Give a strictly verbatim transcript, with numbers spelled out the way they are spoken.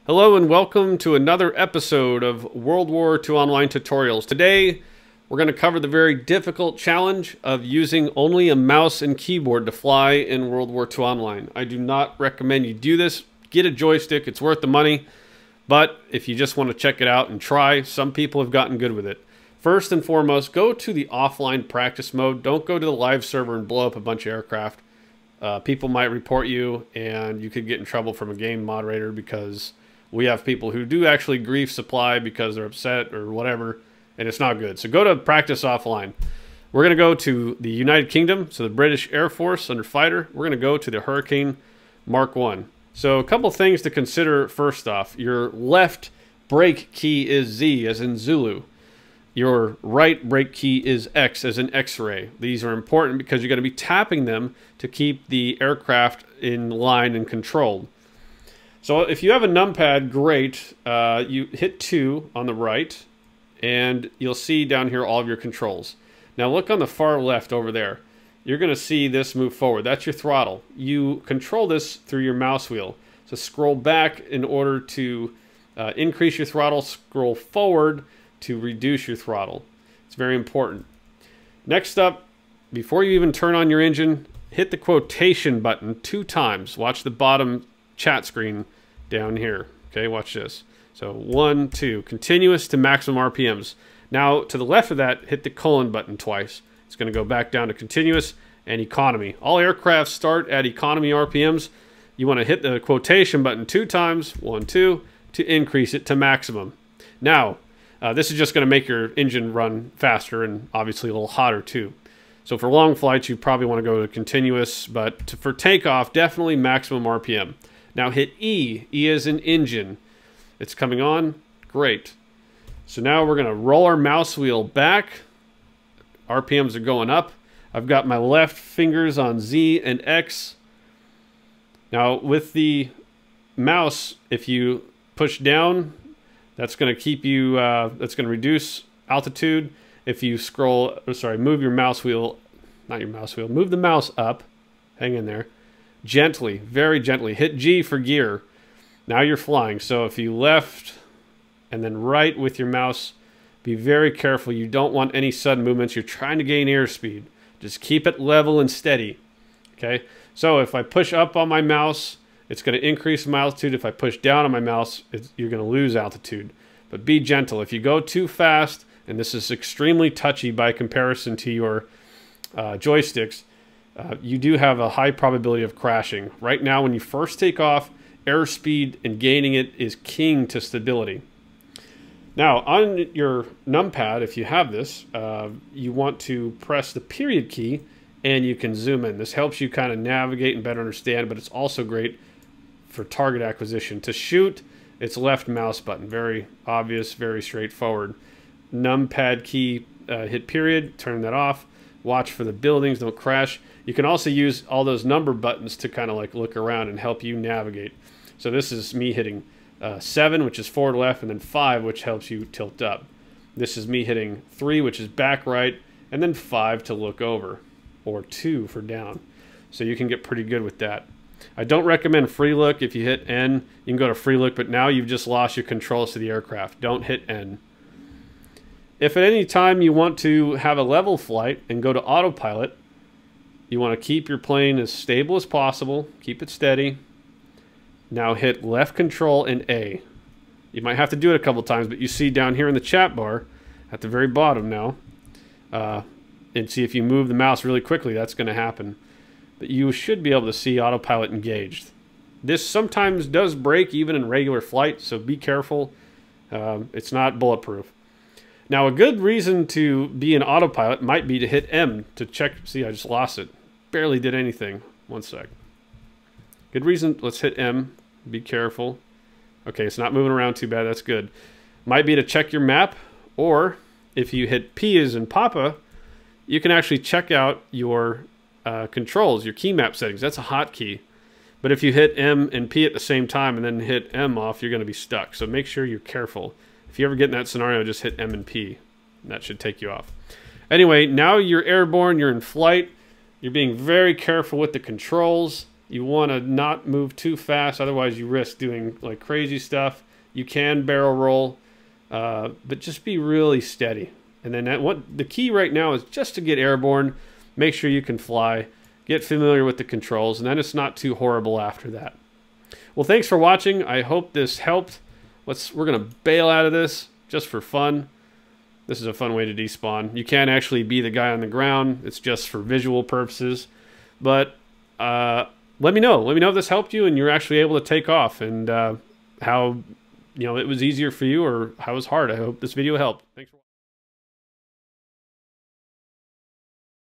Hello and welcome to another episode of World War Two Online tutorials. Today we're going to cover the very difficult challenge of using only a mouse and keyboard to fly in World War Two Online. I do not recommend you do this. Get a joystick, it's worth the money. But if you just want to check it out and try, some people have gotten good with it. First and foremost, go to the offline practice mode. Don't go to the live server and blow up a bunch of aircraft. Uh, people might report you and you could get in trouble from a game moderator because we have people who do actually grief supply because they're upset or whatever, and it's not good. So go to practice offline. We're going to go to the United Kingdom, so the British Air Force under fighter. We're going to go to the Hurricane Mark one. So a couple things to consider first off. Your left brake key is Z, as in Zulu. Your right brake key is X, as in X-ray. These are important because you're going to be tapping them to keep the aircraft in line and controlled. So if you have a numpad, great. Uh, you hit two on the right, and you'll see down here all of your controls. Now look on the far left over there. You're going to see this move forward. That's your throttle. You control this through your mouse wheel. So scroll back in order to uh, increase your throttle. Scroll forward to reduce your throttle. It's very important. Next up, before you even turn on your engine, hit the quotation button two times. Watch the bottom chat screen down here. Okay, watch this. So one, two, continuous to maximum R P Ms. Now to the left of that, hit the colon button twice. It's going to go back down to continuous and economy. All aircraft start at economy R P Ms. You want to hit the quotation button two times, one, two, to increase it to maximum. Now, uh, this is just going to make your engine run faster and obviously a little hotter too. So for long flights, you probably want to go to continuous, but to, for takeoff, definitely maximum R P M. Now hit E. E as in engine. It's coming on. Great. So now we're going to roll our mouse wheel back. R P Ms are going up. I've got my left fingers on Z and X. Now with the mouse, if you push down, that's going to keep you, uh, that's going to reduce altitude. If you scroll, oh, sorry, move your mouse wheel, not your mouse wheel, move the mouse up, hang in there, gently, very gently. Hit G for gear. Now you're flying. So if you left and then right with your mouse, be very careful. You don't want any sudden movements. You're trying to gain airspeed. Just keep it level and steady. Okay. So if I push up on my mouse, it's going to increase my altitude. If I push down on my mouse, it's, you're going to lose altitude. But be gentle. If you go too fast, and this is extremely touchy by comparison to your uh, joysticks, uh, you do have a high probability of crashing. Right now, when you first take off, airspeed and gaining it is king to stability. Now, on your numpad, if you have this, uh, you want to press the period key and you can zoom in. This helps you kind of navigate and better understand, but it's also great for target acquisition. To shoot, it's left mouse button. Very obvious, very straightforward. Numpad key, uh, hit period, turn that off. Watch for the buildings, don't crash. You can also use all those number buttons to kind of like look around and help you navigate. So this is me hitting uh, seven, which is forward left, and then five, which helps you tilt up. This is me hitting three, which is back right, and then five to look over, or two for down. So you can get pretty good with that. I don't recommend free look. If you hit N, you can go to free look, but now you've just lost your controls to the aircraft. Don't hit N. If at any time you want to have a level flight and go to autopilot, you want to keep your plane as stable as possible. Keep it steady. Now hit left control and A. You might have to do it a couple times, but you see down here in the chat bar at the very bottom now, uh, and see if you move the mouse really quickly, that's going to happen. But you should be able to see autopilot engaged. This sometimes does break even in regular flight, so be careful. Um, it's not bulletproof. Now, a good reason to be in autopilot might be to hit M to check. See, I just lost it. Barely did anything. One sec. Good reason. Let's hit M. Be careful. Okay, it's not moving around too bad. That's good. Might be to check your map, or if you hit P as in Papa, you can actually check out your uh, controls, your key map settings. That's a hotkey. But if you hit M and P at the same time and then hit M off, you're going to be stuck. So make sure you're careful. If you ever get in that scenario, just hit M and P. That should take you off. Anyway, now you're airborne, you're in flight. You're being very careful with the controls. You want to not move too fast, otherwise you risk doing like crazy stuff. You can barrel roll, uh, but just be really steady. And then that, what the key right now is just to get airborne, make sure you can fly, get familiar with the controls, and then it's not too horrible after that. Well, thanks for watching. I hope this helped. Let's, we're going to bail out of this just for fun. This is a fun way to despawn. You can't actually be the guy on the ground. It's just for visual purposes. But uh, let me know. Let me know if this helped you and you're actually able to take off, and uh, how you know it was easier for you or how it was hard. I hope this video helped. Thanks for watching.